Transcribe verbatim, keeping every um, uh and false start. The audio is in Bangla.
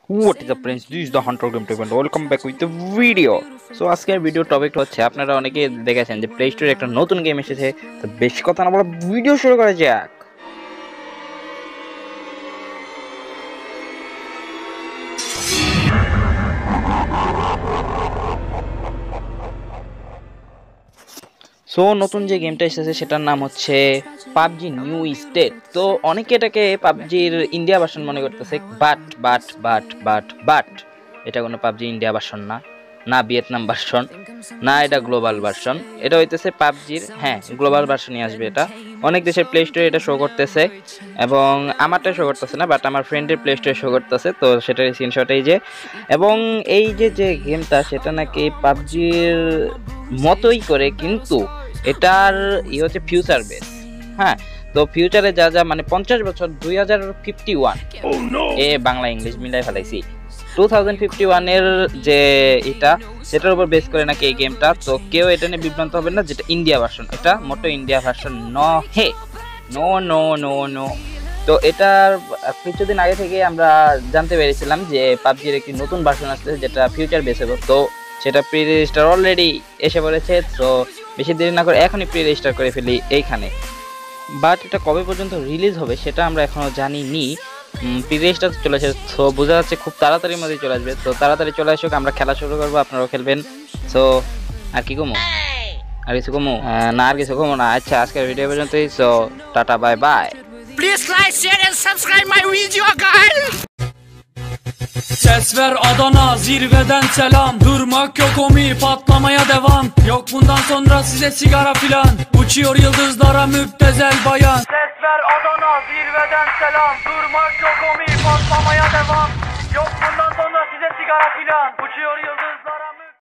What is up friends, this is the Hunter Gametube and welcome back with the video. So আজকের ভিডিও টপিকটা হচ্ছে আপনারা অনেকে দেখেছেন যে প্লে স্টোরে একটা নতুন গেম এসেছে। তো বেশি কথা না বলে ভিডিও শুরু করা যাক। সো নতুন যে গেমটা এসেছে সেটার নাম হচ্ছে পাবজি নিউ স্টেট। তো অনেকে এটাকে পাবজির ইন্ডিয়া ভার্সন মনে করতেছে, but but but but but এটা কোনো পাবজি ইন্ডিয়া ভার্সন না, না ভিয়েতনাম ভার্সন, না এটা গ্লোবাল ভার্সন। এটা হইতেছে পাবজির, হ্যাঁ গ্লোবাল ভার্সনই আসবে। এটা অনেক দেশের প্লে স্টোরে এটা শো করতেছে এবং আমারটা শো করতেছে না, বাট আমার ফ্রেন্ডের প্লে স্টোরে শো করতেছে। তো সেটার স্ক্রিনশট এই যে, এবং এই যে যে গেমটা সেটা নাকি পাবজির মতোই করে, কিন্তু এটার ই হচ্ছে ফিউচার বেস। হ্যাঁ, তো ফিউচারে যা যা মানে পঞ্চাশ বছর দুই হাজার ফিফটি ওয়ান এ বাংলা ইংলিশ মিলাই ফেলাইছি, টু থাউজেন্ড ফিফটি ওয়ানের যে এটা সেটার উপর বেস করে নাকি এই গেমটা। তো কেউ এটা নিয়ে বিভ্রান্ত হবে না যেটা ইন্ডিয়া ভার্সন, এটা মোটো ইন্ডিয়া ভার্সন ন হে, নো নো নো নো। তো এটার কিছুদিন আগে থেকে আমরা জানতে পেরেছিলাম যে পাবজির একটি নতুন ভার্সন আসছে যেটা ফিউচার বেস হবে। তো সেটা প্রি রেজিস্টার অলরেডি এসে পড়েছে। তো বেশি দেরি না করে এখনই প্রি রেজিস্টার করে ফেলি এইখানে। বাট এটা কবে পর্যন্ত রিলিজ হবে সেটা আমরা এখনও জানি নি। প্রি রেজিস্টার চলে আসে, তো বোঝা যাচ্ছে খুব তাড়াতাড়ির মধ্যে চলে আসবে। তো তাড়াতাড়ি চলে আসুক, আমরা খেলা শুরু করবো, আপনারাও খেলবেন। সো আর কি কমো, আর কিছু কমো না, আর কিছু কমো না। আচ্ছা আজকের ভিডিও পর্যন্তই। So tata, bye bye. Please like, share and subscribe my video guys. Ses ver Adana, zirveden selam. Durmak yok omi, patlamaya devam. Yok bundan sonra size sigara filan. Uçuyor yıldızlara müptezel bayan. Ses ver Adana, zirveden selam. Durmak yok omi, patlamaya devam. Yok bundan sonra size sigara filan. Uçuyor yıldızlar.